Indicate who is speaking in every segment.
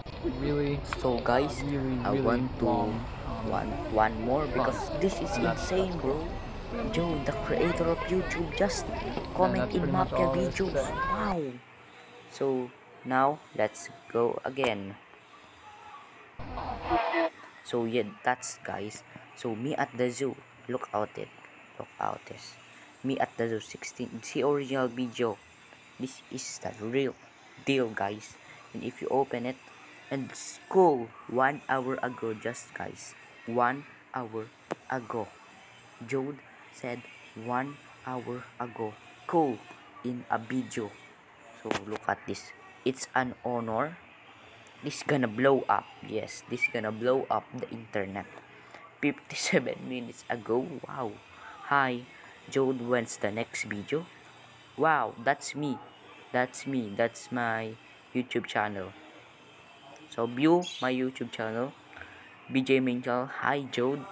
Speaker 1: really,
Speaker 2: So guys, I
Speaker 1: really
Speaker 2: want to
Speaker 1: long
Speaker 2: one more because
Speaker 1: font,
Speaker 2: this is
Speaker 1: and
Speaker 2: insane,
Speaker 1: that's
Speaker 2: bro. Joe, the creator of YouTube, just
Speaker 1: and
Speaker 2: comment
Speaker 1: that's
Speaker 2: in
Speaker 1: pretty much
Speaker 2: Mafia
Speaker 1: all there is to
Speaker 2: videos.
Speaker 1: say.
Speaker 2: Wow. So now let's go again. So yeah, that's guys. So me at the zoo. Look out it. Look out this. Me at the zoo 16. The original video. This is the real deal, guys. And if you open it, and it's cool. 1 hour ago, just guys. 1 hour ago. Jode said 1 hour ago. Cool in a video. So look at this. It's an honor. This gonna blow up. Yes, this gonna blow up the internet. 57 minutes ago. Wow. Hi. Jode, when's the next video? Wow, that's me. That's me. That's my YouTube channel. So view my YouTube channel. BJ Minchal. Hi Jode.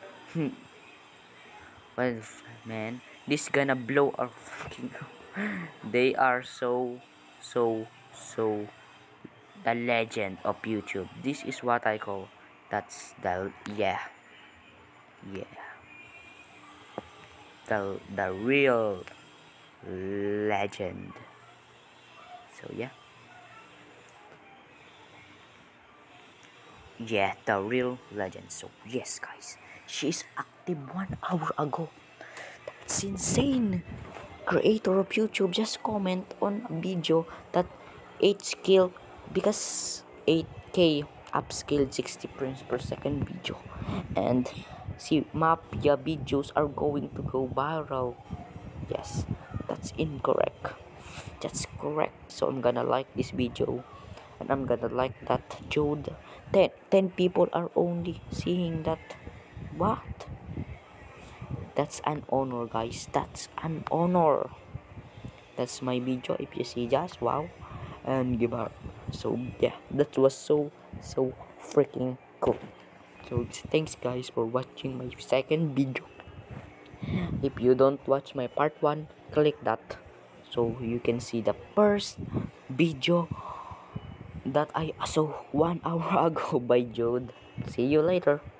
Speaker 2: Well, man, this gonna blow our fucking. They are so the legend of YouTube. This is what I call. That's the yeah the real legend. So yeah, the real legend. So yes, guys, she's active 1 hour ago. It's insane. Creator of YouTube just comment on a video that 8 skill because 8k upscaled 60 frames per second video, and see Mafia videos are going to go viral. Yes, that's incorrect. That's correct. So I'm gonna like this video, and I'm gonna like that Jode. 10 people are only seeing that. What? That's an honor, guys. That's an honor. That's my video. If you see, just wow, and give up. So yeah, that was so freaking cool. So thanks guys for watching my second video. If you don't watch my part 1, click that so you can see the first video that I saw 1 hour ago by Jode. See you later.